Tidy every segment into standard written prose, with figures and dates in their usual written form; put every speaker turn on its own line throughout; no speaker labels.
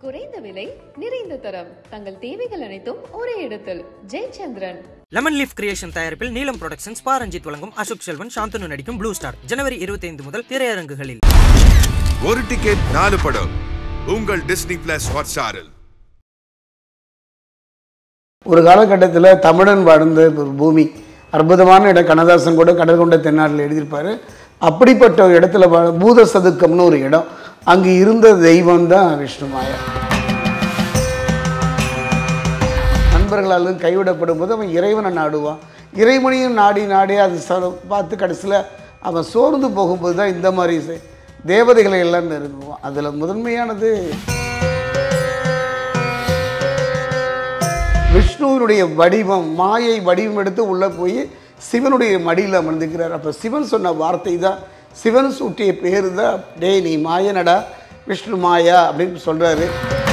குறைந்த விலை நிறைந்த தரம் தங்கள் தேவைகள் அனைத்தும் ஒரே இடத்தில் ஜெயச்சந்திரன்.
லெமன் லீஃப் கிரியேஷன் தயாரிப்பில் நீலம் புரொடக்ஷன்ஸ் பாரஞ்சித் வழங்கும் அசோக் செல்வன் சாந்தனு நடிக்கும் ப்ளூ ஸ்டார் ஜனவரி 25 முதல் திரையரங்குகளில்.
ஒரு டிக்கெட் 4 படம் உங்கள் டிஸ்னி பிளஸ் ஹாட்ஸ்டாரில்.
ஒரு காலகட்டத்தில் தமிழன் வாழ்ந்த பூமி அற்புதமான இடம். கண்ணதாசன் கூட கடல் கொண்ட தென்னாட்டில் எழுதியிருப்பார். அப்படிப்பட்ட ஒரு இடத்துல பூத சதுக்கம்னு ஒரு இடம். அங்கு இருந்த தெய்வம் தான் விஷ்ணுமாயா. நண்பர்களாலும் கைவிடப்படும் போது அவன் இறைவனை நாடுவான். இறைவனையும் நாடி நாடி அது பார்த்து கடைசியில் அவன் சோர்ந்து போகும்போது தான் இந்த மாதிரி தேவதைகளை எல்லாம் நெருங்குவான். அதில் முதன்மையானது விஷ்ணுவினுடைய வடிவம், மாயை வடிவம் எடுத்து உள்ளே போய் சிவனுடைய மடியில் அமர்ந்துக்கிறார். அப்போ சிவன் சொன்ன வார்த்தை தான், சிவன் சூட்டிய பேர் தான், டே நீ மாயனடா விஷ்ணு மாயா அப்படின்னு சொல்கிறாரு.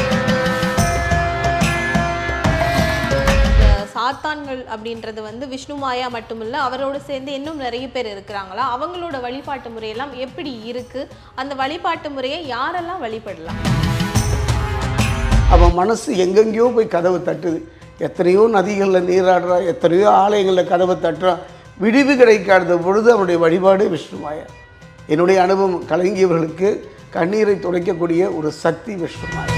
சாத்தான்கள் அப்படின்றது வந்து விஷ்ணு மாயா மட்டுமில்லை, அவரோடு சேர்ந்து இன்னும் நிறைய பேர் இருக்கிறாங்களா? அவங்களோட வழிபாட்டு முறையெல்லாம் எப்படி இருக்குது? அந்த வழிபாட்டு முறையை யாரெல்லாம் வழிபடலாம்?
அவன் மனசு எங்கெங்கேயோ போய் கதவு தட்டுது. எத்தனையோ நதிகளில் நீராடுறான், எத்தனையோ ஆலயங்களில் கதவை தட்டுறான். விடிவு கிடைக்காத பொழுது அவனுடைய வழிபாடு விஷ்ணுமாயா. என்னுடைய அனுபவம், கலங்கியவர்களுக்கு கண்ணீரை துடைக்கக்கூடிய ஒரு சக்தி விஷ்ணுமாயா.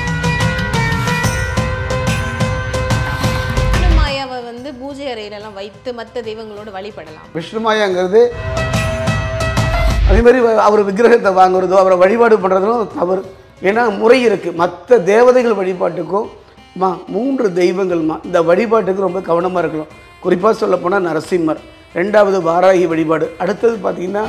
விஷ்ணுமாயாவை வந்து பூஜை அறையிலெல்லாம் வைத்து மற்ற தெய்வங்களோடு வழிபடலாம்.
விஷ்ணுமாயாங்கிறது அதே மாதிரி அவர் விக்கிரகத்தை வாங்குறதோ அவரை வழிபாடு பண்ணுறதும் தவறு. ஏன்னா முறை இருக்குது. மற்ற தேவதைகள் வழிபாட்டுக்கும் 3 தெய்வங்கள்மா, இந்த வழிபாட்டுக்கு ரொம்ப கவனமாக இருக்கணும். குறிப்பாக சொல்லப்போனால் நரசிம்மர், 2வது வாராகி வழிபாடு, அடுத்தது பார்த்தீங்கன்னா.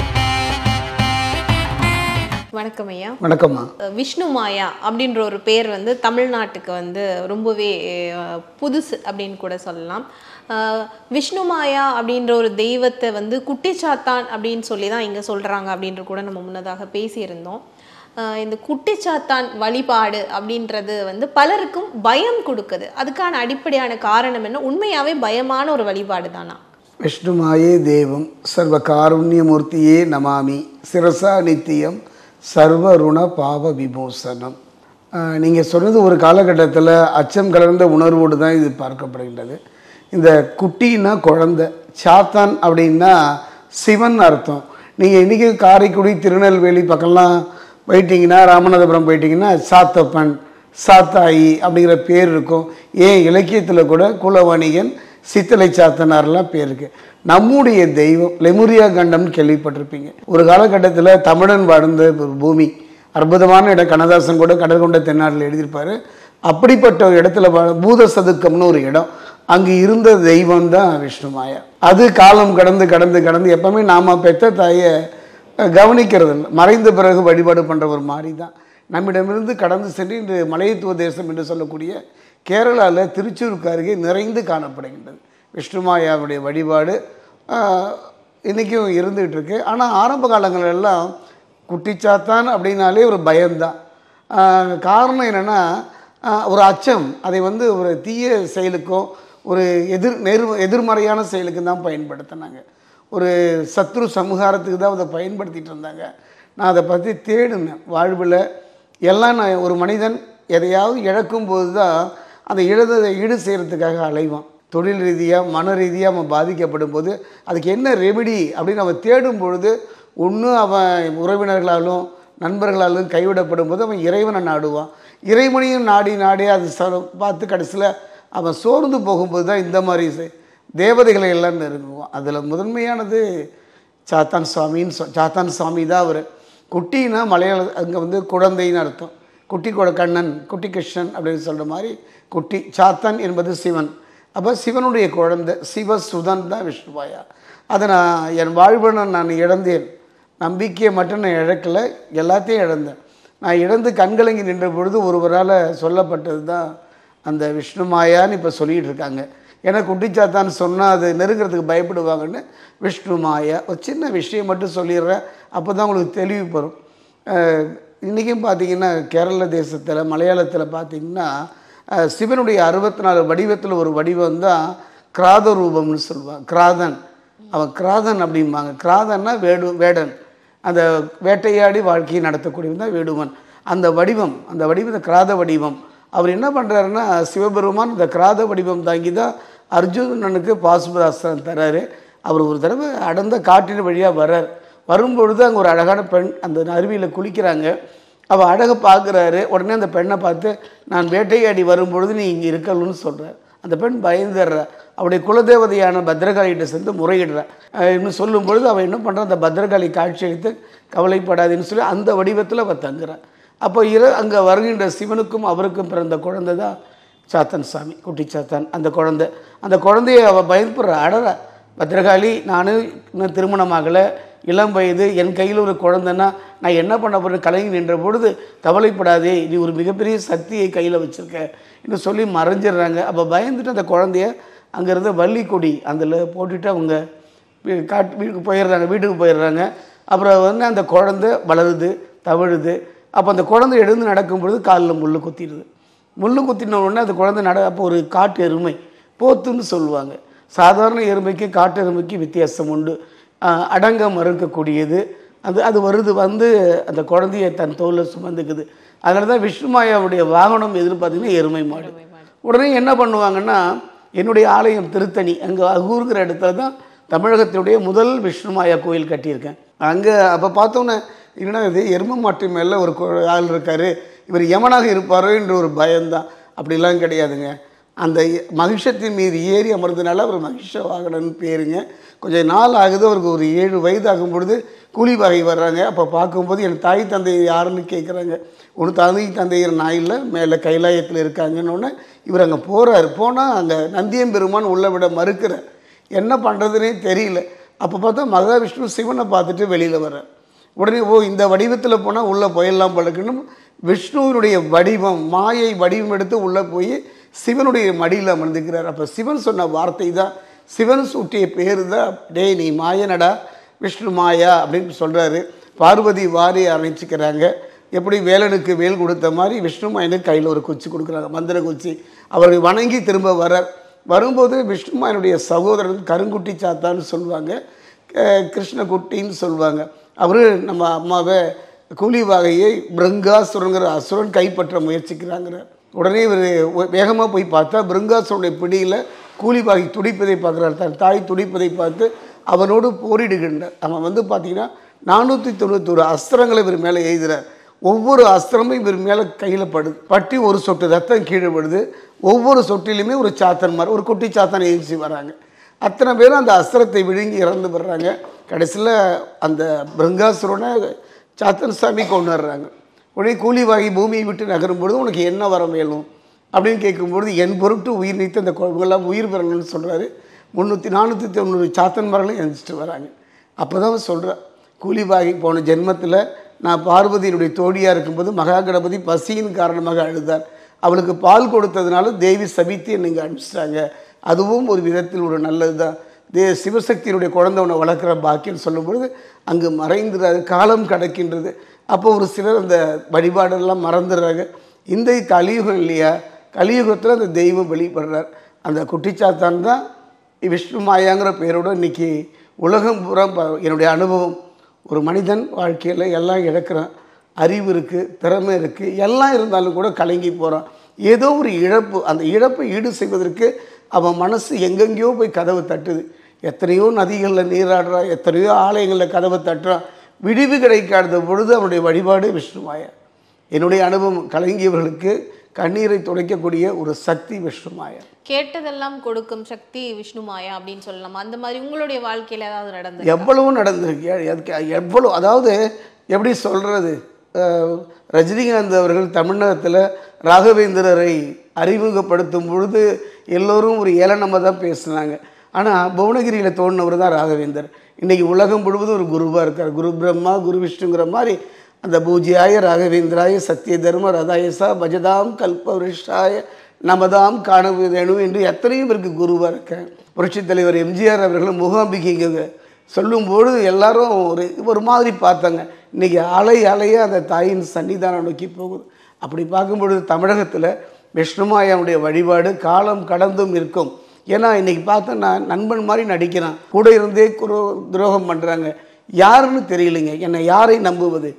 வணக்கம் ஐயா.
வணக்கம்மா.
விஷ்ணு மாயா அப்படின்ற ஒரு பேர் வந்து தமிழ்நாட்டுக்கு வந்து ரொம்பவே புதுசு அப்படின்னு கூட சொல்லலாம். விஷ்ணு மாயா அப்படின்ற ஒரு தெய்வத்தை வந்து குட்டிச்சாத்தான் அப்படின்னு சொல்லி தான் இங்கே சொல்கிறாங்க அப்படின்ற கூட நம்ம முன்னதாக பேசியிருந்தோம். இந்த குட்டிச்சாத்தான் வழிபாடு அப்படின்றது வந்து பலருக்கும் பயம் கொடுக்குது. அதுக்கான அடிப்படையான காரணம் என்ன? உண்மையாகவே பயமான ஒரு வழிபாடு தானா?
விஷ்ணுமாயே தேவம் சர்வ காருண்யமூர்த்தியே நமாமி சிரசா நித்தியம் சர்வ ருண பாவ விமோசனம். நீங்கள் சொன்னது ஒரு காலகட்டத்தில் அச்சம் கலந்த உணர்வோடு தான் இது பார்க்கப்படுகின்றது. இந்த குட்டின்னா குழந்தை, சாத்தான் அப்படின்னா சிவன் அர்த்தம். நீங்கள் இன்றைக்கி காரைக்குடி, திருநெல்வேலி பக்கம்லாம் போயிட்டிங்கன்னா, ராமநாதபுரம் போயிட்டிங்கன்னா சாத்தப்பன், சாத்தாயி அப்படிங்கிற பேர் இருக்கும். ஏன் இலக்கியத்தில் கூட குலவணிகன், சித்தலை சாத்தனார்லாம் பேர் இருக்குது. நம்முடைய தெய்வம் லெமுரியா கண்டம்னு கேள்விப்பட்டிருப்பீங்க. ஒரு காலகட்டத்தில் தமிழன் வாழ்ந்த பூமி அற்புதமான இடம். கண்ணதாசன் கூட கடல் கொண்ட தென்னாட்டில் எழுதியிருப்பார். அப்படிப்பட்ட ஒரு இடத்துல பூத சதுக்கம்னு ஒரு இடம். அங்கு இருந்த தெய்வம் தான் விஷ்ணுமாயா. அது காலம் கடந்து கடந்து கடந்து எப்பவுமே நாம் பெற்ற தாயை கவனிக்கிறது இல்லை. மறைந்த பிறகு வழிபாடு பண்ணுற ஒரு மாதிரி தான் நம்மிடமிருந்து கடந்து சென்று இன்று மலையத்துவ தேசம் என்று சொல்லக்கூடிய கேரளாவில் திருச்சூருக்கு அருகே நிறைந்து காணப்படுகின்றது. விஷ்ணுமாயாவுடைய வழிபாடு இன்றைக்கும் இருந்துகிட்டு இருக்கு. ஆனால் ஆரம்ப காலங்களெல்லாம் குட்டிச்சாத்தான் அப்படின்னாலே ஒரு பயம்தான். காரணம் என்னென்னா ஒரு அச்சம். அதை வந்து ஒரு தீய செயலுக்கும் ஒரு எதிர்மறையான செயலுக்கும் தான் பயன்படுத்தினாங்க. ஒரு சத்ரு சமூகாரத்துக்கு தான் அதை பயன்படுத்திகிட்டு இருந்தாங்க. நான் அதை பற்றி தேடினேன். வாழ்வில் எல்லாம் நான் ஒரு மனிதன் எதையாவது இழக்கும்போது தான் அந்த இழந்ததை ஈடு செய்கிறதுக்காக அலைவான். தொழில் ரீதியாக மன ரீதியாக அவன் பாதிக்கப்படும் போது அதுக்கு என்ன ரெமிடி அப்படின்னு அவன் தேடும் பொழுது ஒன்று அவன் உறவினர்களாலும் நண்பர்களாலும் கைவிடப்படும் போது அவன் இறைவனை நாடுவான். இறைவனையும் நாடி நாடி அது பார்த்து கடைசியில் அவன் சோர்ந்து போகும்போது தான் இந்த மாதிரி தேவதைகளை எல்லாம் நெருங்குவான். அதில் முதன்மையானது சாத்தான் சுவாமி தான் அவர். குட்டின்னா மலையாள அங்கே வந்து குழந்தைன்னு அர்த்தம். குட்டி கண்ணன், குட்டி கிருஷ்ணன் அப்படின்னு சொல்கிற மாதிரி குட்டி. சாத்தான் என்பது சிவன். அப்போ சிவனுடைய குழந்தை சிவசுதன் தான் விஷ்ணுமாயா. அதை நான் என் வாழ்வில் நான் இழந்தேன். நம்பிக்கையை மட்டும் நான் இழக்கலை, எல்லாத்தையும் இழந்தேன். நான் இழந்து கண்கலங்கி நின்ற பொழுது ஒருவரால் சொல்லப்பட்டது தான் அந்த விஷ்ணுமாயான்னு இப்போ சொல்லிகிட்டு இருக்காங்க. ஏன்னா குட்டிச்சாத்தான்னு சொன்னால் அது நெருங்கிறதுக்கு பயப்படுவாங்கன்னு விஷ்ணுமாயா. ஒரு சின்ன விஷயம் மட்டும் சொல்லிடுறேன், அப்போ தான் உங்களுக்கு தெளிவு பெறும். இன்றைக்கும் பார்த்திங்கன்னா கேரள தேசத்தில் மலையாளத்தில் பார்த்திங்கன்னா சிவனுடைய 64 வடிவத்தில் ஒரு வடிவம் தான் கிராத ரூபம்னு சொல்லுவாங்க. கிராதன், அவன் கிராதன் அப்படிம்பாங்க. கிராதன்னா வேடன், அந்த வேட்டையாடி வாழ்க்கையை நடத்தக்கூடியவன் தான் வேடுவன். அந்த வடிவத்தை கிராத வடிவம் அவர் என்ன பண்ணுறாருன்னா, சிவபெருமான் இந்த கிராத வடிவம் தாங்கி தான் அர்ஜுனனுக்கு பாசுபதாஸ்திரம் தர்றாரு. அவர் ஒரு தடவை அடர்ந்த காட்டின் வழியாக வர்றார். வரும்பொழுது அங்கே ஒரு அழகான பெண் அந்த அருவியில் குளிக்கிறாங்க. அவள் அழகை பார்க்குறாரு. உடனே அந்த பெண்ணை பார்த்து, நான் வேட்டையாடி வரும்பொழுது நீ இங்கே இருக்கணும்னு சொல்கிறார். அந்த பெண் பயந்துடுறா. அவருடைய குலதேவதையான பத்ரகாளிகிட்ட சென்று முறையிடுறா. இன்னும் சொல்லும் பொழுது அவள் என்ன பண்ணுறா, அந்த பத்ரகாளி காட்சி அளித்து கவலைப்படாதுன்னு சொல்லி அந்த வடிவத்தில் அவள் தங்குறாள். அப்போ அங்கே வருகின்ற சிவனுக்கும் அவருக்கும் பிறந்த குழந்தை தான் சாத்தன் சாமி, குட்டி சாத்தான். அந்த குழந்தைய அவள் பயப்படுற அடறா. பத்ரகாளி, நான் இன்னும் திருமணமாகலை, இளம் வயது, என் கையில் ஒரு குழந்தைன்னா நான் என்ன பண்ண போகிறேன் கலங்கி நின்ற பொழுது, கவலைப்படாதே, நீ ஒரு மிகப்பெரிய சக்தியை கையில் வச்சுருக்க என்று சொல்லி மறைஞ்சிடுறாங்க. அப்போ பயந்துட்டு அந்த குழந்தைய அங்கேருந்து வள்ளி கொடி அதில் போட்டுட்டு அவங்க வீட்டுக்கு போயிடுறாங்க. அப்புறம் அந்த குழந்தை வளருது, தவழுது. அப்போ அந்த குழந்தை எழுந்து நடக்கும்பொழுது காலில் முள் குத்திடுது. முள் குத்தின உடனே அந்த குழந்தை அப்போ ஒரு காட்டு எருமை, போத்துன்னு சொல்லுவாங்க. சாதாரண எருமைக்கு காட்டு எருமைக்கு வித்தியாசம் உண்டு. அடங்க மறுக்கக்கூடியது. அது வந்து அந்த குழந்தைய தன் தோளில் சுமந்துக்குது. அதனால தான் விஷ்ணுமாயாவுடைய வாகனம் எதிர்பார்த்தீங்கன்னா எருமை மாடு. உடனே என்ன பண்ணுவாங்கன்னா, என்னுடைய ஆலயம் திருத்தணி, அங்கே அகூருங்கிற இடத்துல தான் தமிழகத்தினுடைய முதல் விஷ்ணுமாயா கோயில் கட்டியிருக்கேன். அங்கே அப்போ பார்த்தோன்னே, என்னன்னா இது எருமை மாட்டு மேலே ஒரு ஆள் இருக்கார், இவர் யமனாக இருப்பாரோ என்ற ஒரு பயம்தான். அப்படிலாம் கிடையாதுங்க. அந்த மகிஷத்தின் மீது ஏறி அமர்ந்தனால அவர் மகிஷ வாகனன்னு பேருங்க. கொஞ்சம் நாள் ஆகுது. அவருக்கு ஒரு 7 வயது ஆகும் பொழுது கூலி வகை வர்றாங்க. அப்போ பார்க்கும்போது என் தாய் தந்தை யாருன்னு கேட்குறாங்க. ஒன்று தாய் தந்தையர் நான் இல்லை, மேலே கைலாயத்தில் இருக்காங்கன்னு இவர் அங்கே போகிறார். போனால் அங்கே நந்தியம்பெருமான் உள்ளே விட மறுக்கிறார். என்ன பண்ணுறதுனே தெரியல. அப்போ பார்த்தா மகாவிஷ்ணு சிவனை பார்த்துட்டு வெளியில் வர்றார். உடனே இந்த வடிவத்தில் போனால் உள்ளே போயிடலாம் பழக்கணும். விஷ்ணுவினுடைய வடிவம், மாயை வடிவம் எடுத்து உள்ளே போய் சிவனுடைய மடியில் அமர்ந்துக்கிறார். அப்போ சிவன் சொன்ன வார்த்தை தான், சிவன் சூட்டிய பேர் தான், டேய் நீ மாயனடா, விஷ்ணு மாயா அப்படின்னு சொல்கிறாரு. பார்வதி வாரி அணைச்சிக்கிறாங்க. எப்படி வேலனுக்கு வேல் கொடுத்த மாதிரி விஷ்ணு மாயனுக்கு கையில் ஒரு குச்சி கொடுக்குறாங்க, மந்திர குச்சி. அவரை வணங்கி திரும்ப வரும்போது விஷ்ணுமாயனுடைய சகோதரன் கருங்குட்டி சாத்தான்னு சொல்லுவாங்க, கிருஷ்ணகுட்டின்னு சொல்லுவாங்க. அவர் நம்ம அம்மாவை கூலி வகையை பிருங்காசுரங்கிற அசுரன் கைப்பற்ற முயற்சிக்கிறாங்கிறார். உடனே இவர் வேகமாக போய் பார்த்தா பிருங்காசுரனுடைய பிடியில் கூலி வகை துடிப்பதை பார்க்குறார். தன் தாய் துடிப்பதை பார்த்து அவனோடு போரிடுகின்றார். அவன் பார்த்தீங்கன்னா 491 அஸ்திரங்களை இவர் மேலே எய்துறார். ஒவ்வொரு அஸ்திரமும் இவர் மேலே கையில் பட்டி ஒரு சொட்டு ரத்தம் கீழே படுது. ஒவ்வொரு சொட்டிலுமே ஒரு சாத்தன் மாதிரி ஒரு குட்டி சாத்தான் எழுச்சி வராங்க. அத்தனை பேரும் அந்த அஸ்திரத்தை விழுங்கி இறந்து வர்றாங்க. கடைசியில் அந்த பிருங்காசுரனை சாத்தன் சாமி கொண்டு வர்றாங்க. உடனே கூலி வாகி பூமியை விட்டு நகரும்பொழுது உனக்கு என்ன வரம் வேணும் அப்படின்னு கேட்கும்பொழுது, என் பொருட்டு உயிர் நீத்து அந்த குழம்புகள்லாம் உயிர் பெறணும்னு சொல்கிறாரு. 490 சாத்தன் மரங்களும் எழுந்திட்டு வராங்க. அப்போ தான் சொல்கிறேன், கூலி வாகி போன ஜென்மத்தில் நான் பார்வதியினுடைய தோழியாக இருக்கும்போது மகா கணபதி பசியின் காரணமாக அழுதார். அவளுக்கு பால் கொடுத்ததுனால தேவி சபித்து நீங்கள் அனுப்பிச்சிட்டாங்க. அதுவும் ஒரு விதத்தில் ஒரு நல்லது தான். சிவசக்தியினுடைய குழந்தை உன்னை வளர்க்குற பாக்கியன்னு சொல்லும்பொழுது அங்கு மறைந்துறாரு. காலம் கடக்கின்றது. அப்போ ஒரு சிலர் அந்த வழிபாடெல்லாம் மறந்துடுறாங்க. இந்த கலியுகம் இல்லையா, கலியுகத்தில் அந்த தெய்வம் வெளிப்படுறார். அந்த குட்டிச்சாத்தான் தான் விஷ்ணு மாயாங்கிற பேரோடு இன்றைக்கி உலகம் பூரா என்னுடைய அனுபவம். ஒரு மனிதன் வாழ்க்கையில் எல்லாம் இழக்கிறான், அறிவு இருக்குது, திறமை இருக்குது, எல்லாம் இருந்தாலும் கூட கலங்கி போகிறான். ஏதோ ஒரு இழப்பு, அந்த இழப்பை ஈடு செய்வதற்கு அவன் மனசு எங்கெங்கேயோ போய் கதவு தட்டுது. எத்தனையோ நதிகளில் நீராடுறான், எத்தனையோ ஆலயங்களில் கதவை தட்டுறான். விடிவு கிடைக்காத பொழுது அவனுடைய வழிபாடு விஷ்ணு மாயா. என்னுடைய அனுபவம், கலங்கியவர்களுக்கு கண்ணீரை துடைக்கக்கூடிய ஒரு சக்தி விஷ்ணு மாயா.
கேட்டதெல்லாம் கொடுக்கும் சக்தி விஷ்ணு மாயா அப்படின்னு சொல்லலாம். அந்த மாதிரி உங்களுடைய வாழ்க்கையில் ஏதாவது நடந்தது?
எவ்வளவு நடந்திருக்கு, அதுக்கு எவ்வளோ, அதாவது எப்படி சொல்கிறது, ரஜினிகாந்த் அவர்கள் தமிழகத்தில் ராகவேந்திரரை அறிமுகப்படுத்தும் பொழுது எல்லோரும் ஒரு ஏளனமாக தான் பேசுனாங்க. ஆனால் புவனகிரியில் தோன்றினவர் தான் ராகவேந்தர். இன்றைக்கி உலகம் முழுவதும் ஒரு குருவாக இருக்கார். குரு பிரம்மா குரு விஷ்ணுங்கிற மாதிரி அந்த பூஜ்யாய ராகவேந்திராய சத்திய தர்ம ரதாயசா பஜதாம் கல்பவருஷாய நமதாம் காணவேணு என்று எத்தனையும் பேருக்கு குருவாக இருக்கேன். புரட்சித் தலைவர் எம்ஜிஆர் அவர்கள் மூகாம்பிகைங்க சொல்லும்போது எல்லாரும் ஒரு மாதிரி பார்த்தாங்க. இன்றைக்கி அலையாக அந்த தாயின் சன்னிதானம் நோக்கி போகுது. அப்படி பார்க்கும்பொழுது தமிழகத்தில் விஷ்ணுமாயாவுடைய வழிபாடு காலம் கடந்தும் இருக்கும். ஏன்னா இன்றைக்கி பார்த்தா நான் நண்பன் மாதிரி நடிக்கிறான், கூட இருந்தே துரோகம் பண்ணுறாங்க. யாருன்னு தெரியலைங்க. என்னை யாரை நம்புவது?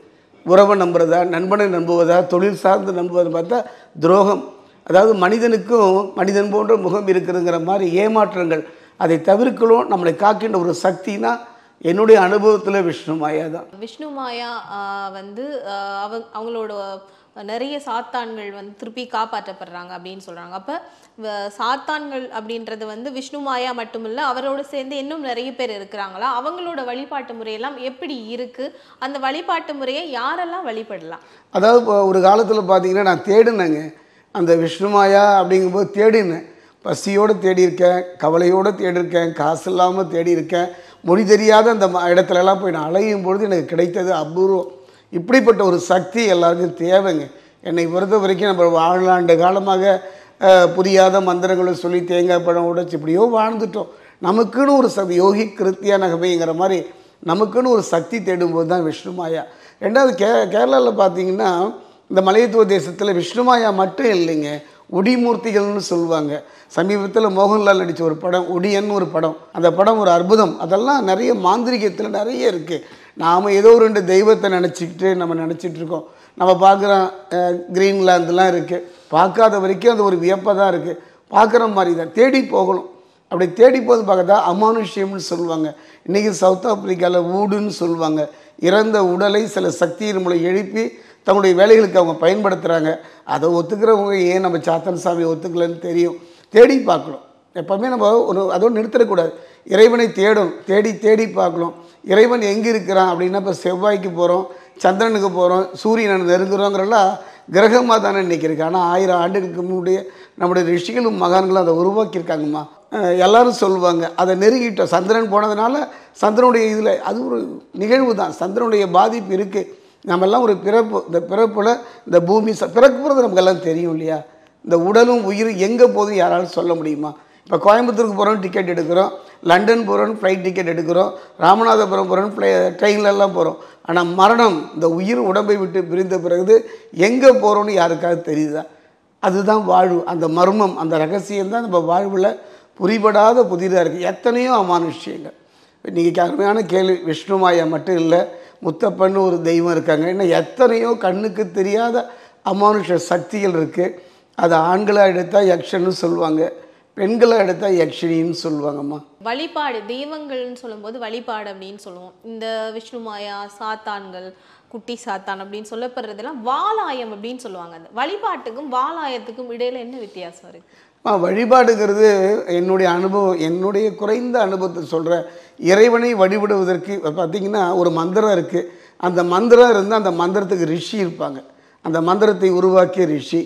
உறவை நம்புறதா, நண்பனை நம்புவதா, தொழில் சார்ந்து நம்புவதை பார்த்தா துரோகம். அதாவது மனிதனுக்கும் மனிதன் போன்ற முகம் இருக்குதுங்கிற மாதிரி ஏமாற்றங்கள், அதை தவிர்க்கணும். நம்மளை காக்கின்ற ஒரு சக்தினா என்னுடைய அனுபவத்தில் விஷ்ணு மாயா தான்.
விஷ்ணு மாயா வந்து அவங்களோட நிறைய சாத்தான்கள் வந்து திருப்பி காப்பாற்றப்படுறாங்க அப்படின்னு சொல்கிறாங்க. அப்போ சாத்தான்கள் அப்படின்றது வந்து விஷ்ணு மாயா மட்டும் இல்லை, அவரோட சேர்ந்து இன்னும் நிறைய பேர் இருக்கிறாங்களா? அவங்களோட வழிபாட்டு முறையெல்லாம் எப்படி இருக்குது? அந்த வழிபாட்டு முறையை யாரெல்லாம் வழிபடலாம்?
அதாவது இப்போ ஒரு காலத்தில் பார்த்தீங்கன்னா நான் தேடினேங்க, அந்த விஷ்ணு மாயா அப்படிங்கும்போது தேடினேன். பசியோடு தேடியிருக்கேன், கவலையோடு தேடியிருக்கேன், காசு இல்லாமல் தேடியிருக்கேன். மொழி தெரியாத அந்த இடத்துலலாம் போய் நான் அலையும் பொழுது எனக்கு கிடைத்தது அபூர்வம். இப்படிப்பட்ட ஒரு சக்தி எல்லாருக்கும் தேவைங்க. என்னை பொறுத்த வரைக்கும் நம்ம வாழ்நாண்டு காலமாக புரியாத மந்திரங்களை சொல்லி தேங்காய் பழம் உடைச்சி இப்படியோ வாழ்ந்துட்டோம். நமக்குன்னு ஒரு சக்தி, யோகி கிருத்தியா நகமைங்கிற மாதிரி நமக்குன்னு ஒரு சக்தி தேடும்போது தான் விஷ்ணு மாயா. ரெண்டாவது கேரளாவில் பார்த்தீங்கன்னா இந்த மலையத்துவ தேசத்தில் விஷ்ணு மாயா மட்டும் இல்லைங்க, உடிமூர்த்திகள்னு சொல்லுவாங்க. சமீபத்தில் மோகன்லால் நடித்த ஒரு படம் உடியன்னு ஒரு படம், அந்த படம் ஒரு அற்புதம். அதெல்லாம் நிறைய மாந்திரிகத்தில் நிறைய இருக்குது. நாம் ஏதோ 2 தெய்வத்தை நினச்சிக்கிட்டு நம்ம நினச்சிட்ருக்கோம். நம்ம பார்க்குறோம் கிரீன்லாந்துலாம் இருக்குது, பார்க்காத வரைக்கும் அது ஒரு வியப்பாக தான் இருக்குது. பார்க்குற மாதிரி தான் தேடி போகணும். அப்படி தேடி போது பார்த்தா அமானுஷ்யம்னு சொல்லுவாங்க. இன்றைக்கி சவுத் ஆப்பிரிக்காவில் ஊடுன்னு சொல்லுவாங்க. இறந்த உடலை சில சக்தியின் மூலம் எழுப்பி தங்களுடைய வேலைகளுக்கு அவங்க பயன்படுத்துகிறாங்க. அதை ஒத்துக்கிறவங்க ஏன் நம்ம சாத்தன் சாமி ஒத்துக்கலன்னு தெரியும். தேடி பார்க்கணும். எப்போவுமே நம்ம அதோடு நிறுத்தக்கூடாது. இறைவனை தேடணும், தேடி தேடி பார்க்கணும். இறைவன் எங்கே இருக்கிறான் அப்படின்னா, இப்போ செவ்வாய்க்கு போகிறோம், சந்திரனுக்கு போகிறோம், சூரியனை நெருங்குறோங்கிறலாம் கிரகமாக தானே இன்றைக்கி இருக்குது. ஆனால் 1000 ஆண்டுகளுக்கு முன்னாடிய நம்முடைய ரிஷிகளும் மகான்களும் அதை உருவாக்கியிருக்காங்கம்மா. எல்லோரும் சொல்லுவாங்க அதை நெருங்கிட்டோம். சந்திரன் போனதுனால சந்திரனுடைய இதில் அது ஒரு நிகழ்வு தான். சந்திரனுடைய பாதிப்பு இருக்குது. நம்மெல்லாம் ஒரு பிறப்பு, இந்த பிறப்பில் இந்த பூமி பிறப்புறது நமக்கெல்லாம் தெரியும் இல்லையா? இந்த உடலும் உயிரும் எங்கே போதும் யாராலும் சொல்ல முடியுமா? இப்போ கோயம்புத்தூருக்கு போகிறோம் டிக்கெட் எடுக்கிறோம், லண்டன் போகிறோன்னு ஃப்ளைட் டிக்கெட் எடுக்கிறோம், ராமநாதபுரம் போகிறோன்னு ட்ரெயின்லலாம் போகிறோம். ஆனால் மரணம், இந்த உயிர் உடம்பை விட்டு பிரிந்த பிறகு எங்கே போகிறோன்னு யாருக்காவது தெரியுதா? அதுதான் வாழ்வு. அந்த மர்மம், அந்த ரகசியம்தான் நம்ம வாழ்வில் புரிபடாத புதிதாக இருக்குது. எத்தனையோ அமானுஷ்யங்கள். இன்றைக்கி அருமையான கேள்வி. விஷ்ணு மாயா மட்டும் இல்லை, முத்தப்பன்னு ஒரு தெய்வம் இருக்காங்க. இன்னும் எத்தனையோ கண்ணுக்கு தெரியாத அமானுஷ சக்திகள் இருக்குது. அது ஆண்களாக எடுத்தால் யக்ஷன்னு சொல்லுவாங்க, பெண்களாக எடுத்தால் யக்ஷினின்னு சொல்லுவாங்கம்மா.
வழிபாடு தெய்வங்கள்னு சொல்லும்போது வழிபாடு அப்படின்னு சொல்லுவோம். இந்த விஷ்ணு மாயா, சாத்தான்கள், குட்டி சாத்தான் அப்படின்னு சொல்லப்படுறதெல்லாம் வாலாயம் அப்படின்னு சொல்லுவாங்க. அந்த வழிபாட்டுக்கும் வாலாயத்துக்கும் இடையில என்ன வித்தியாசம் இருக்குது?
வழிபாடுங்கிறது என்னுடைய அனுபவம், என்னுடைய குறைந்த அனுபவத்தை சொல்கிறேன். இறைவனை வழிபடுவதற்கு பார்த்திங்கன்னா ஒரு மந்திரம் இருக்குது. அந்த மந்திரம் இருந்தால் அந்த மந்திரத்துக்கு ரிஷி இருப்பாங்க. அந்த மந்திரத்தை உருவாக்கிய ரிஷி.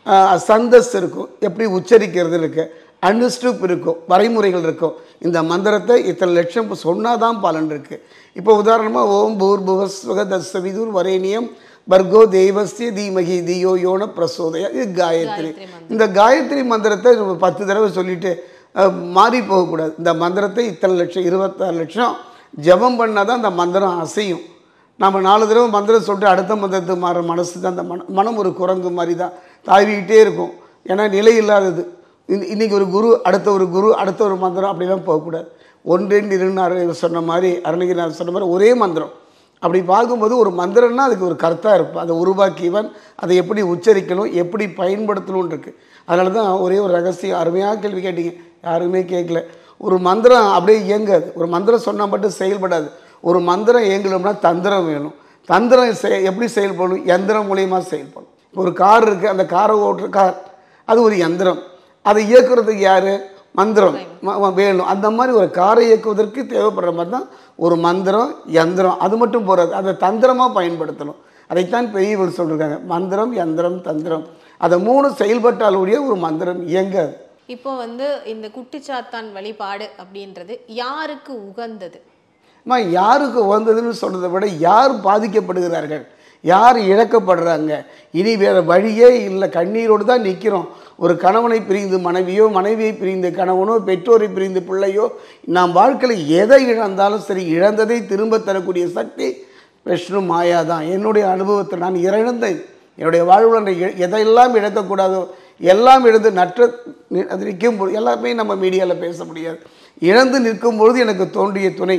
சந்தஸ் இருக்கும், எப்படி உச்சரிக்கிறது இருக்குது, அனுஷ்டுப் இருக்கும், வரைமுறைகள் இருக்கும். இந்த மந்திரத்தை இத்தனை லட்சம் சொன்னால் தான் பலன் இருக்குது. இப்போ உதாரணமாக ஓம் பூர்புவஸ்வக தஸ்ஸவிதுர் வரேனியம் பர்கோ தேவஸ்ய தீமகி தியோ யோன பிரசோதயா, இது காயத்ரி. இந்த காயத்ரி மந்திரத்தை 10 தடவை சொல்லிட்டு மாறி போகக்கூடாது. இந்த மந்திரத்தை இத்தனை லட்சம் 26 லட்சம் ஜபம் பண்ணால் தான் அந்த மந்திரம் அசையும். நம்ம 4 தடவை மந்திரம் சொல்லிட்டு அடுத்த மந்திரத்துக்கு மாற மனசு தான், அந்த மனம் ஒரு குரங்கு மாதிரி தான் தாவிக்கிட்டே இருக்கும். ஏன்னா நிலை இல்லாதது. இன்றைக்கி ஒரு குரு, அடுத்த ஒரு குரு, அடுத்த ஒரு மந்திரம், அப்படிலாம் போகக்கூடாது. 1 2 2 சொன்ன மாதிரி, அருணகிரிநாதர் சொன்ன மாதிரி ஒரே மந்திரம். அப்படி பார்க்கும்போது ஒரு மந்திரம்னா அதுக்கு ஒரு கருத்தாக இருப்பான். அதை உருவாக்கியவன் அதை எப்படி உச்சரிக்கணும், எப்படி பயன்படுத்தணும்னு இருக்குது. அதனால தான் ஒரே ஒரு ரகசியம். அருமையாக கேள்வி கேட்டீங்க, யாருமே கேட்கல. ஒரு மந்திரம் அப்படியே இயங்காது. ஒரு மந்திரம் சொன்னால் மட்டும் செயல்படாது. ஒரு மந்திரம் இயங்கணும்னா தந்திரம் வேணும். தந்திரம் எப்படி செயல்படணும்? யந்திரம் மூலியமாக செயல்படும். ஒரு கார் இருக்குது, அந்த காரை ஓட்டுற கார், அது ஒரு யந்திரம். அதை இயக்குறதுக்கு யார்? மந்திரம் வேணும். அந்த மாதிரி ஒரு காரை இயக்குவதற்கு தேவைப்படுற மாதிரி தான் ஒரு மந்திரம், யந்திரம். அது மட்டும் போகாது, அதை தந்திரமாக பயன்படுத்தணும். அதைத்தான் பெரியவர்கள் சொல்லியிருக்காங்க, மந்திரம், யந்திரம், தந்திரம். அதை 3 செயல்பட்டாலுடைய ஒரு மந்திரம் இயங்காது.
இப்போ வந்து இந்த குட்டிச்சாத்தான் வழிபாடு அப்படின்றது யாருக்கு உகந்தது?
யாருக்கு உகந்ததுன்னு சொல்கிறத விட யார் பாதிக்கப்படுகிறார்கள், யார் இழக்கப்படுறாங்க, இனி வேறு வழியே இல்லை, கண்ணீரோடு தான் நிற்கிறோம். ஒரு கணவனை பிரிந்து மனைவியோ, மனைவியை பிரிந்து கணவனோ, பெற்றோரை பிரிந்து பிள்ளையோ, நாம் வாழ்க்கையில் எதை இழந்தாலும் சரி, இழந்ததை திரும்ப தரக்கூடிய சக்தி விஷ்ணு மாயா தான். என்னுடைய அனுபவத்தை நான் இழந்தேன். என்னுடைய வாழ்வில் எதையெல்லாம் இழக்கக்கூடாதோ எல்லாம் இழந்து அது நிற்கும் போது, எல்லாமே நம்ம மீடியாவில் பேச முடியாது. இழந்து நிற்கும் பொழுது எனக்கு தோன்றிய துணை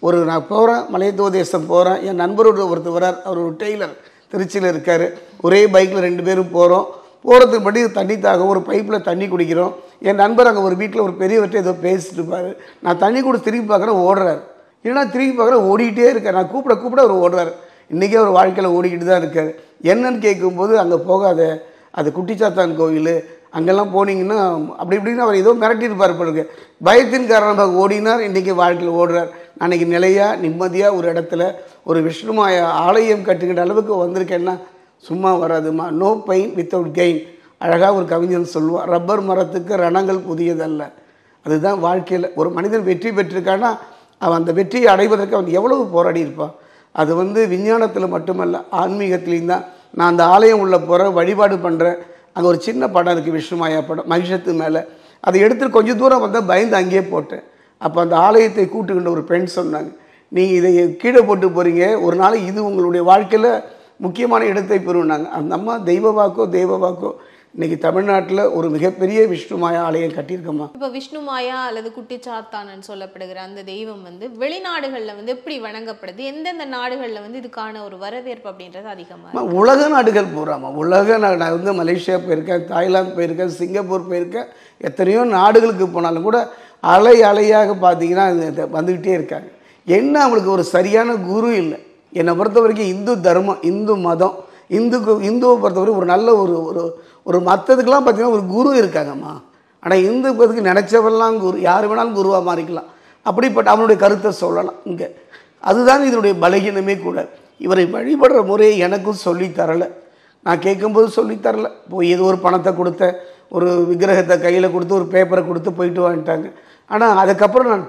நான் போகிறேன், மலையத்துவ தேசம் போகிறேன், என் நண்பரோட ஒருத்தர் வரார், அவர் ஒரு டெய்லர் திருச்சியில் இருக்கார். ஒரே பைக்கில் 2 பேரும் போகிறதுக்கு படி தண்ணி தாக ஒரு பைப்பில் தண்ணி குடிக்கிறோம். என் நண்பர் அங்கே ஒரு வீட்டில் ஒரு பெரியவர்கிட்ட ஏதோ பேசிட்டு இருப்பார். நான் தண்ணி கூட திரும்பி பார்க்குறேன், ஓடுறாரு. ஏன்னா திரும்பி பார்க்குறேன், ஓடிக்கிட்டே இருக்கார். நான் கூப்பிட அவர் ஓடுறாரு. இன்றைக்கி அவர் வாழ்க்கையில் ஓடிக்கிட்டு தான் இருக்கார். என்னன்னு கேட்கும்போது, அங்கே போகாத, அது குட்டிச்சாத்தான் கோவில், அங்கெல்லாம் போனீங்கன்னா அப்படி இப்படின்னு அவர் ஏதோ மிரட்டியிருப்பார் பிறகு. பயத்தின் காரணமாக ஓடினார். இன்றைக்கி வாழ்க்கையில் ஓடுறார். அன்றைக்கி நிலையாக நிம்மதியாக ஒரு இடத்துல ஒரு விஷ்ணுமாய ஆலயம் கட்டுக்கிற அளவுக்கு வந்திருக்கேன்னா சும்மா வராதுமா. No pain without gain. அழகாக ஒரு கவிஞன் சொல்லுவான், ரப்பர் மரத்துக்கு ரணங்கள் புதியதல்ல. அதுதான் வாழ்க்கையில் ஒரு மனிதன் வெற்றி பெற்றிருக்கான்னா அவன் அந்த வெற்றியை அடைவதற்கு அவன் எவ்வளவு போராடி இருப்பான். அது விஞ்ஞானத்தில் மட்டுமல்ல, ஆன்மீகத்துலேயும் தான். நான் அந்த ஆலயம் உள்ள போகிறேன், வழிபாடு பண்ணுறேன். அங்கே ஒரு சின்ன படம் இருக்குது, விஷ்ணுமாயா படம், மகிஷத்து மேலே. அதை எடுத்துட்டு கொஞ்சம் தூரம் வந்தால் பயந்து அங்கேயே போட்டேன். அப்போ அந்த ஆலயத்தை கூட்டுக்கின்ற ஒரு பெண் சொன்னாங்க, நீங்கள் இதை கீழே போட்டு போகிறீங்க, ஒரு நாள் இது உங்களுடைய வாழ்க்கையில் முக்கியமான இடத்தை பெறுனாங்க. அந்த அம்மா தெய்வ வாக்கோ இன்றைக்கி தமிழ்நாட்டில் ஒரு மிகப்பெரிய விஷ்ணுமாயா ஆலயம் கட்டியிருக்கம்மா.
இப்போ விஷ்ணுமாயா அல்லது குட்டிச்சாத்தான்னு சொல்லப்படுகிற அந்த தெய்வம் வெளிநாடுகளில் எப்படி வணங்கப்படுது? எந்தெந்த நாடுகளில் இதுக்கான ஒரு வரவேற்பு அப்படின்றது அதிகமாக?
உலக நாடுகள் போகிறாமா. நான் மலேசியா போயிருக்கேன், தாய்லாந்து போயிருக்கேன், சிங்கப்பூர் போயிருக்கேன். எத்தனையோ நாடுகளுக்கு போனாலும் கூட அலையாக பார்த்தீங்கன்னா வந்துக்கிட்டே இருக்காங்க. என்ன அவங்களுக்கு ஒரு சரியான குரு இல்லை. என்னை பொறுத்த வரைக்கும் இந்து தர்மம், இந்து மதம், இந்துவை பொறுத்தவரை ஒரு நல்ல ஒரு மற்றதுக்கெல்லாம் பார்த்தீங்கன்னா ஒரு குரு இருக்காங்கம்மா. ஆனால் இந்துக்கு நினச்சவெல்லாம் குரு, யார் வேணாலும் குருவாக மாறிக்கலாம். அப்படிப்பட்ட அவனுடைய கருத்தை சொல்லலாம் இங்கே. அதுதான் இதனுடைய பலகீனமே கூட. இவரை வழிபடுற முறையை எனக்கும் சொல்லித்தரலை. நான் கேட்கும்போது சொல்லித்தரலை. போய் ஏதோ ஒரு பணத்தை கொடுத்த, ஒரு விக்கிரகத்தை கையில் கொடுத்து, ஒரு பேப்பரை கொடுத்து போயிட்டு வாங்கிட்டாங்க. ஆனால் அதுக்கப்புறம் நான்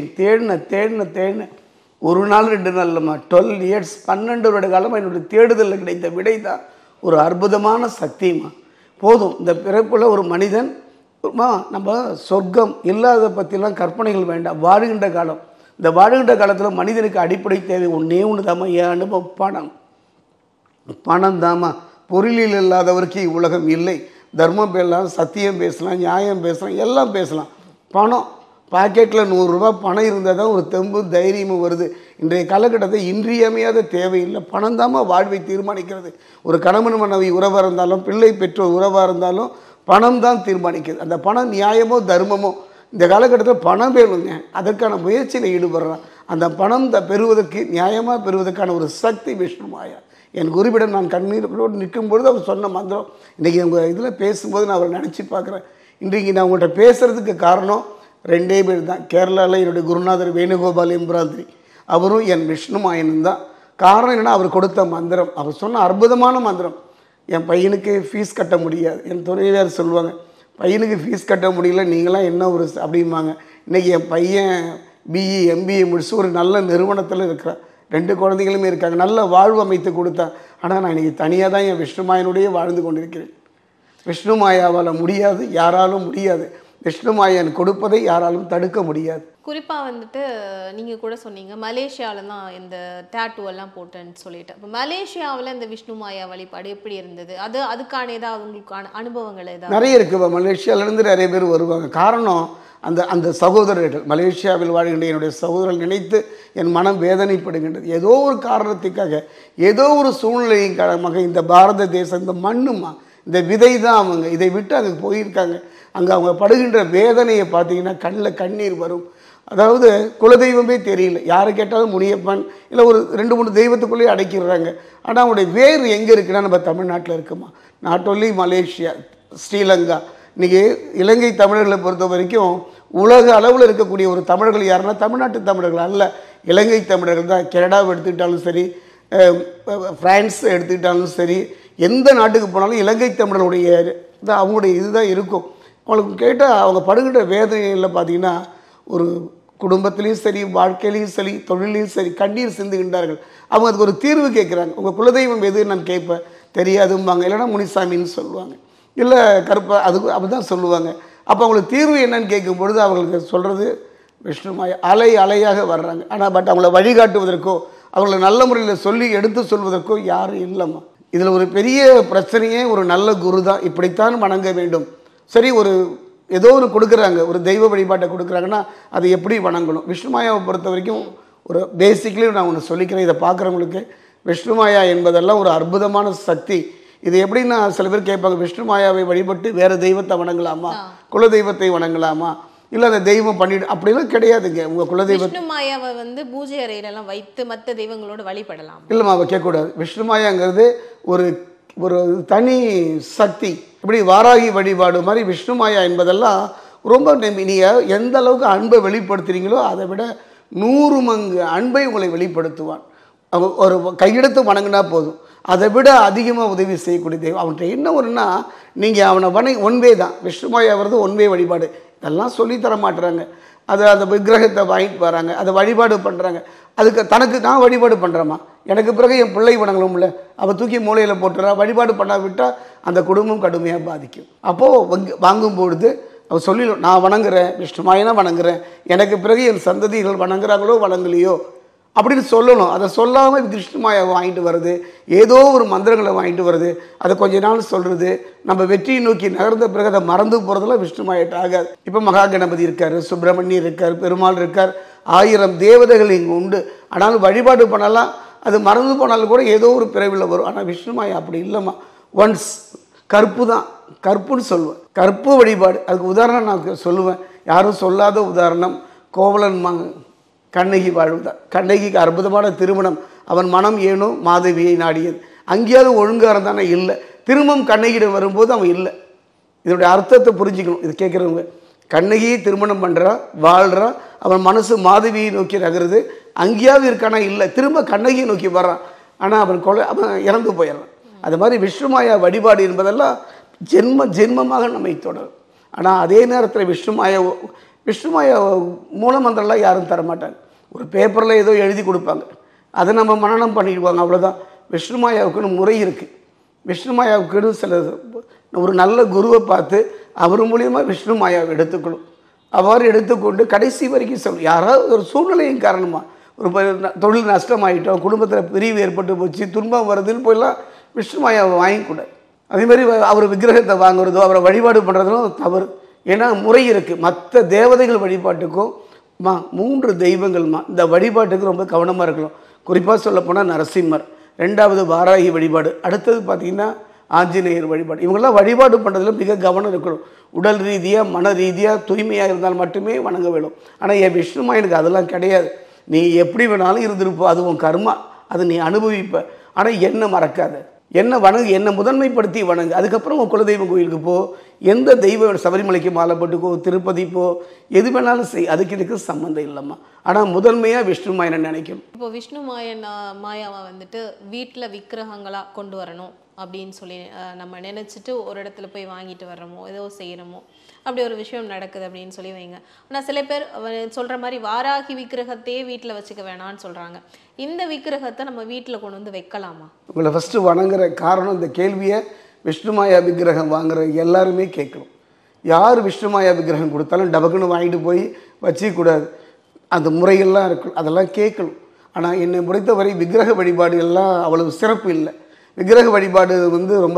தேடினேன். ஒரு நாள் 2 நாள் இல்லைம்மா, 12 இயர்ஸ், 12 வருட காலமாக என்னுடைய தேடுதலில் கிடைத்த விடை தான் ஒரு அற்புதமான சக்திமா. போதும், இந்த பிறப்புல ஒரு மனிதன் நம்ம சொர்க்கம் இல்லாத பற்றிலாம் கற்பனைகள் வேண்டாம். வாழுகின்ற காலம், இந்த வாழுகின்ற காலத்தில் மனிதனுக்கு அடிப்படை தேவை ஒன்றே தாம்மா, என் அனுபவம் பணம் தாம்மா. பொருளில் இல்லாதவருக்கு உலகம் இல்லை. தர்மம் பேசலாம், சத்தியம் பேசலாம், நியாயம் பேசலாம், எல்லாம் பேசலாம். பணம் பாக்கெட்டில் 100 ரூபா பணம் இருந்தால் தான் ஒரு தெம்பு தைரியமும் வருது. இன்றைய காலகட்டத்தில் இன்றியமையாத தேவையில்லை. பணம் தாம்மா வாழ்வை தீர்மானிக்கிறது. ஒரு கணவன் மனைவி உறவாக இருந்தாலும், பிள்ளை பெற்றோர் உறவாக இருந்தாலும் பணம் தான் தீர்மானிக்கிறது. அந்த பணம் நியாயமோ தர்மமோ இந்த காலகட்டத்தில் பணம் வேணுங்க. அதற்கான முயற்சியில் ஈடுபடுறான். அந்த பணம் பெறுவதற்கு, நியாயமாக பெறுவதற்கான ஒரு சக்தி விஷ்ணுமாயா. என் குருவிடம் நான் கண்ணீரோடு நிற்கும்பொழுது அவர் சொன்ன மந்திரம் இன்றைக்கி உங்கள் இதில் பேசும்போது நான் அவரை நினச்சி பார்க்குறேன். இன்றைக்கி நான் உங்கள்கிட்ட பேசுகிறதுக்கு காரணம் 2 பேர் தான். கேரளாவில் என்னுடைய குருநாதர் வேணுகோபால் எம்பிராந்திரி, அவரும் என் விஷ்ணுமாயனும் தான். காரணம் என்னென்னா, அவர் கொடுத்த மந்திரம், அவர் சொன்ன அற்புதமான மந்திரம். என் பையனுக்கு ஃபீஸ் கட்ட முடியாது, என் துணைவியார் சொல்லுவாங்க, பையனுக்கு ஃபீஸ் கட்ட முடியல, நீங்களாம் என்ன ஒரு அப்படிம்பாங்க. இன்றைக்கி என் பையன் பிஇ எம்பிஏ முடிச்சு ஒரு நல்ல நிறுவனத்தில் இருக்கிறான். 2 குழந்தைகளுமே இருக்காங்க. நல்ல வாழ்வு அமைத்து கொடுத்தேன். ஆனால் நான் இன்றைக்கி தனியாக தான் என் விஷ்ணுமாயனுடைய வாழ்ந்து கொண்டிருக்கிறேன். விஷ்ணுமாயாவால் முடியாது, யாராலும் முடியாது. விஷ்ணுமாயன் கொடுப்பதை யாராலும் தடுக்க முடியாது.
குறிப்பாக நீங்கள் கூட சொன்னீங்க மலேசியாவில் தான் இந்த டேட்டூ எல்லாம் போட்டேன்னு சொல்லிட்டு. இப்போ மலேசியாவில் இந்த விஷ்ணுமாயா வழிபாடு எப்படி இருந்தது? அதுக்கான ஏதாவது உங்களுக்கான அனுபவங்கள் ஏதாவது?
நிறைய இருக்குது. மலேசியாவிலேருந்து நிறைய பேர் வருவாங்க. காரணம் அந்த சகோதரர்கள், மலேசியாவில் வாழ்கின்ற என்னுடைய சகோதரர்கள் நினைத்து என் மனம் வேதனைப்படுகின்றது. ஏதோ ஒரு காரணத்துக்காக, ஏதோ ஒரு சூழ்நிலையின் காரணமாக இந்த பாரத தேசம், இந்த மண்ணுமா, இந்த விதை தான் அவங்க. இதை விட்டு அங்கே போயிருக்காங்க. அங்கே அவங்க படுகின்ற வேதனையை பார்த்தீங்கன்னா கண்ணில் கண்ணீர் வரும். அதாவது குலதெய்வமே தெரியல. யாரை கேட்டாலும் முனியப்பன் இல்லை ஒரு 2-3 தெய்வத்துக்குள்ளேயே அடைக்கிறாங்க. ஆனால் அவங்களுடைய வேறு எங்கே இருக்குன்னா நம்ம தமிழ்நாட்டில் இருக்குமா. Not only Malaysia, Sri Lanka. இன்றைக்கி இலங்கை தமிழர்களை பொறுத்த வரைக்கும் உலக அளவில் இருக்கக்கூடிய ஒரு தமிழர்கள் யாருன்னா தமிழ்நாட்டு தமிழர்கள் அல்ல, இலங்கை தமிழர்கள் தான். கனடாவை எடுத்துக்கிட்டாலும் சரி, ஃப்ரான்ஸ் எடுத்துக்கிட்டாலும் சரி, எந்த நாட்டுக்கு போனாலும் இலங்கை தமிழர்களுடைய அவங்களுடைய இதுதான் இருக்கும். அவங்களுக்கு கேட்டால் அவங்க படுகின்ற வேதனையில் பார்த்தீங்கன்னா ஒரு குடும்பத்திலையும் சரி, வாழ்க்கையிலையும் சரி, தொழிலையும் சரி கண்ணீர் சிந்துகின்றார்கள். அவங்க அதுக்கு ஒரு தீர்வு கேட்குறாங்க. உங்கள் குலதெய்வம் எதுன்னு நான் கேட்பேன், தெரியாதும்பாங்க. இல்லைன்னா முனிசாமின்னு சொல்லுவாங்க, இல்லை கருப்பா, அதுக்கு அப்படி தான் சொல்லுவாங்க. அப்போ அவங்களுக்கு தீர்வு என்னன்னு கேட்கும் பொழுது அவங்களுக்கு சொல்கிறது விஷ்ணுமாயா. அலையாக வர்றாங்க. ஆனால் அவங்கள வழிகாட்டுவதற்கோ அவங்கள நல்ல முறையில் சொல்லி எடுத்து சொல்வதற்கோ யாரும் இல்லைம்மா. இதில் ஒரு பெரிய பிரச்சனையே ஒரு நல்ல குரு தான். இப்படித்தான் வணங்க வேண்டும். சரி, ஏதோ ஒரு கொடுக்குறாங்க, ஒரு தெய்வ வழிபாட்டை கொடுக்குறாங்கன்னா அதை எப்படி வணங்கணும்? விஷ்ணுமாயாவை பொறுத்த வரைக்கும் ஒரு பேசிக்லி நான் ஒன்று சொல்லிக்கிறேன், இதை பார்க்குறவங்களுக்கு விஷ்ணுமாயா என்பதெல்லாம் ஒரு அற்புதமான சக்தி. இது எப்படின்னா சில பேர் கேட்பாங்க, விஷ்ணுமாயாவை வழிபட்டு வேறு தெய்வத்தை வணங்கலாமா, குல தெய்வத்தை வணங்கலாமா, இல்லை அந்த தெய்வம் பண்ணிட்டு அப்படிலாம் கிடையாதுங்க. உங்கள் குலதெய்வம்
விஷ்ணுமாயாவை வந்து பூஜை அறையிலலாம் வைத்து மற்ற தெய்வங்களோடு வழிபடலாம்
இல்லைம்மா, வைக்கக்கூடாது. விஷ்ணுமாயாங்கிறது ஒரு ஒரு தனி சக்தி. இப்படி வாராகி வழிபாடு மாதிரி விஷ்ணுமாயா என்பதெல்லாம் ரொம்ப நீங்கள் எந்த அளவுக்கு அன்பை வெளிப்படுத்துகிறீங்களோ அதை விட 100 மடங்கு அன்பை உங்களை வெளிப்படுத்துவான். அவன் ஒரு கையெடுத்து வணங்கினா போதும், அதை விட அதிகமாக உதவி செய்யக்கூடிய தெய்வம். அவன்கிட்ட என்ன ஒன்றுனா, நீங்கள் அவனை ஒன்வே தான். விஷ்ணுமாயா வருது ஒன்வே வழிபாடு, இதெல்லாம் சொல்லித்தர மாட்டுறாங்க. அதை அந்த விக்கிரகத்தை வாங்கிட்டு வராங்க, அதை வழிபாடு பண்ணுறாங்க. அதுக்கு தனக்கு நான் வழிபாடு பண்ணுறேம்மா, எனக்கு பிறகு என் பிள்ளை வணங்கலும்ல, அவள் தூக்கி மூலையில் போட்டுறா. வழிபாடு பண்ணாவிட்டால் அந்த குடும்பம் கடுமையாக பாதிக்கும். அப்போது வாங்கும்பொழுது அவள் சொல்லிடும், நான் வணங்குறேன், விஷ்ணுமாயனா வணங்குறேன், எனக்கு பிறகு என் சந்ததிகள் வணங்குறாங்களோ வணங்கலையோ அப்படின்னு சொல்லணும். அதை சொல்லாமல் விஷ்ணுமாயாவை வாங்கிட்டு வருது, ஏதோ ஒரு மந்திரங்களை வாங்கிட்டு வருது, அதை கொஞ்ச நாள் சொல்கிறது. நம்ம வெற்றியை நோக்கி நகர்ந்த பிறகு அதை மறந்து போகிறதுலாம் விஷ்ணுமாயிட்ட ஆகாது. இப்போ மகா கணபதி இருக்கார், சுப்பிரமணியர் இருக்கார், பெருமாள் இருக்கார், 1000 தேவதைகள் இங்கே உண்டு. ஆனாலும் வழிபாடு பண்ணலாம், அது மறந்து போனாலும் கூட ஏதோ ஒரு பிறவியில் வரும். ஆனால் விஷ்ணுமாயா அப்படி இல்லைம்மா, ஒன்ஸ் கற்பு தான், கற்புன்னு சொல்லுவேன். கற்பு வழிபாடு. அதுக்கு உதாரணம் நான் சொல்லுவேன், யாரும் சொல்லாத உதாரணம், கோவலன் கண்ணகி வாழ்வுதான். கண்ணகிக்கு அற்புதமான திருமணம், அவன் மனம் ஏனோ மாதவியை நாடியது. அங்கேயாவது ஒழுங்காக இருந்தானே இல்லை, திரும்பவும் கண்ணகியிடம் வரும்போது அவன் இல்லை. இதனுடைய அர்த்தத்தை புரிஞ்சுக்கணும் இது கேட்குறவங்க. கண்ணகியை திருமணம் பண்ணுறான், வாழ்கிறான், அவன் மனசு மாதவியை நோக்கி நகருது, அங்கேயாவது இருக்கானா இல்லை, திரும்ப கண்ணகியை நோக்கி வர்றான், ஆனால் அவன் இறந்து போயிடுறான். அது மாதிரி விஷ்ணுமாயா வழிபாடு என்பதெல்லாம் ஜென்மமாக நம்மை தொடரும். ஆனால் அதே நேரத்தில் விஷ்ணுமாயா மூலமந்திரம்லாம் யாரும் தரமாட்டாங்க. ஒரு பேப்பரில் ஏதோ எழுதி கொடுப்பாங்க, அதை நம்ம மனனம் பண்ணிடுவாங்க, அவ்வளோதான். விஷ்ணுமாயாவுக்குன்னு முறை இருக்குது. விஷ்ணுமாயாவுக்குன்னு சில ஒரு நல்ல குருவை பார்த்து அவர் மூலியமாக விஷ்ணுமாயாவை எடுத்துக்கணும். அவ்வாறு எடுத்துக்கொண்டு கடைசி வரைக்கும் சொல்லணும். யாராவது ஒரு சூழ்நிலையின் காரணமாக ஒரு தொழில் நஷ்டமாயிட்டோம், குடும்பத்தில் பிரிவு ஏற்பட்டு போச்சு, துன்பம் வருதுன்னு போயெல்லாம் விஷ்ணுமாயாவை வாங்கிக்கூடாது. அதேமாதிரி அவர் விக்கிரகத்தை வாங்குறதோ அவரை வழிபாடு பண்ணுறதும் தவறு. ஏன்னா முறை இருக்குது. மற்ற தேவதைகள் வழிபாட்டுக்கும் 3 தெய்வங்கள்மா, இந்த வழிபாட்டுக்கு ரொம்ப கவனமாக இருக்கணும். குறிப்பாக சொல்லப்போனால் நரசிம்மர், 2வது வாராகி வழிபாடு, அடுத்தது பார்த்திங்கன்னா ஆஞ்சநேயர் வழிபாடு. இவங்கெல்லாம் வழிபாடு பண்ணுறதுல மிக கவனம் இருக்கணும். உடல் ரீதியாக மன ரீதியாக தூய்மையாக இருந்தால் மட்டுமே வணங்க வேணும். ஆனால் என் விஷ்ணுமாயனுக்கு அதெல்லாம் கிடையாது. நீ எப்படி வேணாலும் இருந்திருப்போ, அது உன் கர்மா, அதை நீ அனுபவிப்ப. ஆனால் என்ன மறக்காத, என்ன வணங்கு, என்னை முதன்மைப்படுத்தி வணங்கு. அதுக்கப்புறம் உன் குலதெய்வம் கோயிலுக்கு போ, எந்த தெய்வம் சபரிமலைக்கு மாலை போட்டுக்கோ, திருப்பதி போ, எது வேணாலும் செய், அதுக்கு இதுக்கு சம்மந்தம் இல்லைம்மா. ஆனால் முதன்மையாக விஷ்ணுமாயனை நினைக்கணும்.
இப்போ மாயாவை வந்துட்டு வீட்டில் விக்கிரகங்களாக கொண்டு வரணும் அப்படின்னு சொல்லி நம்ம நினச்சிட்டு ஒரு இடத்துல போய் வாங்கிட்டு வர்றோமோ ஏதோ செய்கிறோமோ, அப்படி ஒரு விஷயம் நடக்குது அப்படின்னு சொல்லி வைங்க. ஆனால் சில பேர் சொல்கிற மாதிரி வாராகி விக்கிரகத்தையே வீட்டில் வச்சுக்க வேணான்னு சொல்கிறாங்க. இந்த விக்கிரகத்தை நம்ம வீட்டில் கொண்டு வந்து வைக்கலாமா?
உங்களை ஃபஸ்ட்டு வணங்குற காரணம், இந்த கேள்வியை விஷ்ணுமாயா விக்கிரகம் வாங்குற எல்லாருமே கேட்கணும். யார் விஷ்ணுமாயா விக்கிரகம் கொடுத்தாலும் டபக்குன்னு வாங்கிட்டு போய் வச்சிக்கூடாது. அந்த முறைகள்லாம் இருக்கும், அதெல்லாம் கேட்கணும். ஆனால் என்னை பொறுத்தவரை விக்கிரக வழிபாடு எல்லாம் அவ்வளவு சிறப்பு இல்லை. விக்கிரக வழிபாடு ரொம்ப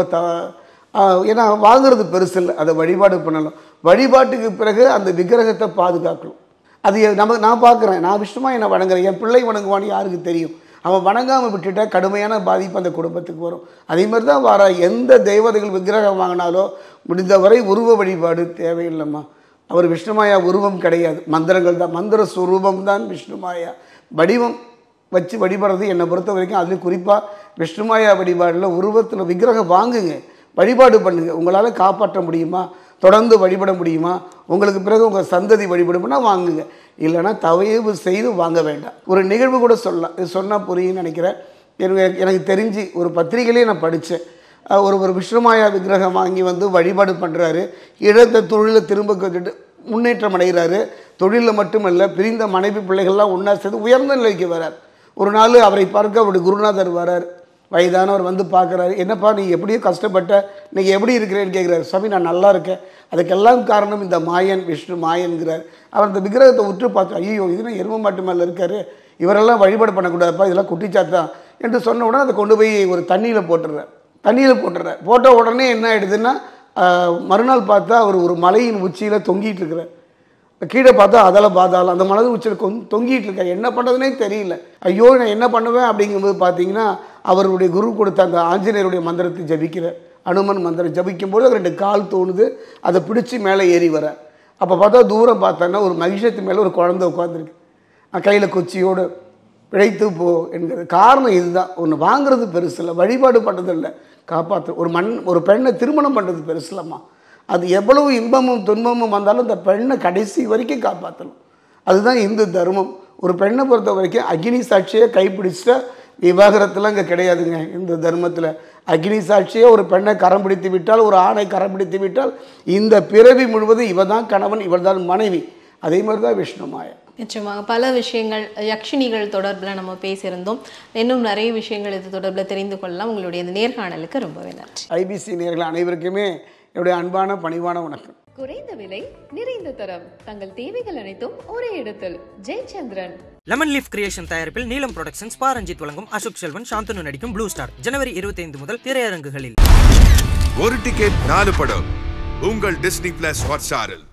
ஏன்னா வாங்குறது பெருசு இல்லை, அதை வழிபாடு பண்ணலாம். வழிபாட்டுக்கு பிறகு அந்த விக்கிரகத்தை பாதுகாக்கணும். அது நான் பார்க்குறேன், நான் விஷ்ணுமாயா வணங்குறேன், என் பிள்ளை வணங்குவான்னு யாருக்கு தெரியும்? அவன் வணங்காமல் விட்டுட்டா கடுமையான பாதிப்பு அந்த குடும்பத்துக்கு வரும். அதே மாதிரி தான் வர எந்த தெய்வதைகள் விக்கிரகம் வாங்கினாலோ முடிந்தவரை உருவ வழிபாடு தேவையில்லைம்மா. அவர் விஷ்ணுமாயா உருவம் கிடையாது, மந்திரங்கள் தான், மந்திர சுரூபம் தான் விஷ்ணுமாயா. வடிவம் வச்சு வழிபடுறது என்னை பொறுத்த வரைக்கும், அதுலேயும் குறிப்பாக விஷ்ணுமாயா வழிபாடில் உருவத்தில் விக்கிரகம் வாங்குங்க, வழிபாடு பண்ணுங்கள். உங்களால் காப்பாற்ற முடியுமா, தொடர்ந்து வழிபட முடியுமா, உங்களுக்கு பிறகு உங்கள் சந்ததி வழிபடுமுன்னா வாங்குங்க, இல்லைன்னா தயவு செய்து வாங்க வேண்டாம். ஒரு நிகழ்வு கூட சொல்லலாம், இது சொன்னால் புரியுன்னு நினைக்கிறேன். எனக்கு தெரிஞ்சு ஒரு பத்திரிகையிலே நான் படித்தேன். ஒரு விஷ்ணுமாயா விக்கிரகம் வாங்கி வழிபாடு பண்ணுறாரு, இழந்த தொழிலை திரும்ப முன்னேற்றம் அடைகிறாரு. தொழிலில் மட்டுமல்ல, பிரிந்த மனைவி பிள்ளைகள்லாம் ஒன்றா சேர்ந்து உயர்ந்த நிலைக்கு வரார். ஒரு நாள் அவரை பார்க்க அவருடைய குருநாதர் வரார், வயதானவர் பார்க்குறாரு. என்னப்பா நீ எப்படியோ கஷ்டப்பட்ட, நீங்கள் எப்படி இருக்கிறேன்னு கேட்குறாரு. சுவாமி நான் நல்லா இருக்கேன், அதுக்கெல்லாம் காரணம் இந்த மாயன், விஷ்ணு மாயன்கிறார். அவர் அந்த விக்கிரகத்தை உற்று பார்த்து, ஐயோ இதுனா எரும மாட்டு மேலே இருக்காரு, இவரெல்லாம் வழிபாடு பண்ணக்கூடாதுப்பா, இதெல்லாம் குட்டிச்சாத்தான் என்று சொன்ன உடனே அதை கொண்டு போய் ஒரு தண்ணியில் போட்டுடுறார். போட்ட உடனே என்ன ஆகிடுதுன்னா, மறுநாள் பார்த்தா அவர் ஒரு மலையின் உச்சியில் தொங்கிட்டு இருக்கிறார். கீழே பார்த்தா அதெல்லாம் பார்த்தாலும் அந்த மனது உச்சியில் தொங்கிட்டு இருக்காரு. என்ன பண்ணுறதுனே தெரியல. ஐயோ நான் என்ன பண்ணுவேன் அப்படிங்கும்போது பார்த்தீங்கன்னா அவருடைய குரு கொடுத்த அந்த ஆஞ்சநேயருடைய மந்திரத்தை ஜபிக்கிற அனுமன் மந்திரம் ஜபிக்கும்போது 2 கால் தோணுது, அதை பிடிச்சி மேலே ஏறி வர. அப்போ பார்த்தா தூரம் பார்த்தோன்னா ஒரு மகிஷத்து மேலே ஒரு குழந்தை உட்காந்துருக்கு. கையில் கொச்சியோடு பிழைத்து போ என்கிறது. காரணம் இதுதான். ஒன்று வாங்குறது பெருசு இல்லை, வழிபாடு பண்ணுறது இல்லை, காப்பாற்று. ஒரு பெண்ணை திருமணம் பண்ணுறது பெருசு இல்லைம்மா. அது எவ்வளவு இன்பமும் துன்பமும் வந்தாலும் அந்த பெண்ணை கடைசி வரைக்கும் காப்பாற்றணும். அதுதான் இந்து தர்மம். ஒரு பெண்ணை பொறுத்த வரைக்கும் அக்னி சாட்சியை கைப்பிடிச்சிட்டா விவாகரத்துலாம் இங்கே கிடையாதுங்க. இந்த தர்மத்தில் அக்னி சாட்சியை ஒரு பெண்ணை கரம் பிடித்து விட்டால், ஒரு ஆணை கரம் பிடித்து விட்டால் இந்த பிறவி முழுவதும் இவள் தான் கணவன், இவள் தான் மனைவி. அதே மாதிரி தான் விஷ்ணு மாயா.
நிச்சயமாக பல விஷயங்கள் யக்ஷினிகள் தொடர்பில் நம்ம பேசியிருந்தோம். இன்னும் நிறைய விஷயங்கள் இது தொடர்பில் தெரிந்து கொள்ளலாம். உங்களுடைய இந்த நேர்காணலுக்கு ரொம்பவே நன்றி.
ஐபிசி நேயர்கள் அனைவருக்குமே என்னுடைய அன்பான பணிவான வணக்கம்.
குறைந்த விலை நிறைந்த தரம் தங்கள் தேவைகள் அனைத்தும் ஒரே இடத்தில். ஜெயச்சந்திரன்.
லெமன் லீஃப் கிரியேஷன் தயாரிப்பில் நீலம் புரொடக்ஷன்ஸ் பாரஞ்சித் வழங்கும் அசோக் செல்வன் சாந்தனு நடிக்கும் ப்ளூ ஸ்டார் ஜனவரி 25 முதல் திரையரங்குகளில்.
ஒரு டிக்கெட் 4 படம் உங்கள் டிஸ்னி பிளஸ் ஹாட்ஸ்டாரில்.